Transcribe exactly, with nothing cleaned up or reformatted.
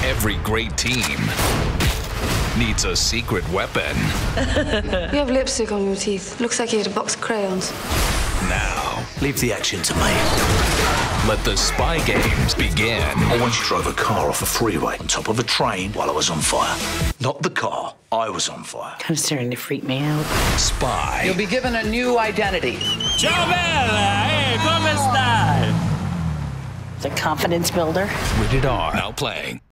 Every great team needs a secret weapon. You have lipstick on your teeth. Looks like you had a box of crayons. Now, leave the action to me. Let the spy games begin. I once drove a car off a freeway on top of a train while I was on fire. Not the car, I was on fire. Kind of starting to freak me out. Spy. You'll be given a new identity. Ciao bella, hey, come stai? It's a confidence builder. Rated R. Now playing.